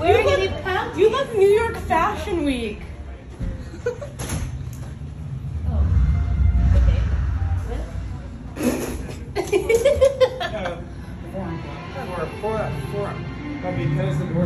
wearing any panties. You look New York Fashion Week. Oh. Okay. What? Forearm. Because the door